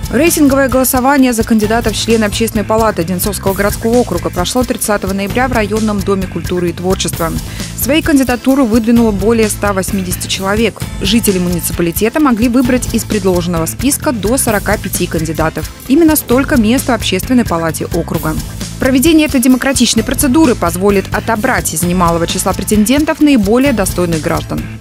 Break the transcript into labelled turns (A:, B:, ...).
A: Рейтинговое голосование за кандидатов в члены Общественной палаты Одинцовского городского округа прошло 30 ноября в районном доме культуры и творчества. Свои кандидатуры выдвинуло более 180 человек. Жители муниципалитета могли выбрать из предложенного списка до 45 кандидатов. Именно столько мест в Общественной палате округа. Проведение этой демократичной процедуры позволит отобрать из немалого числа претендентов наиболее достойных граждан.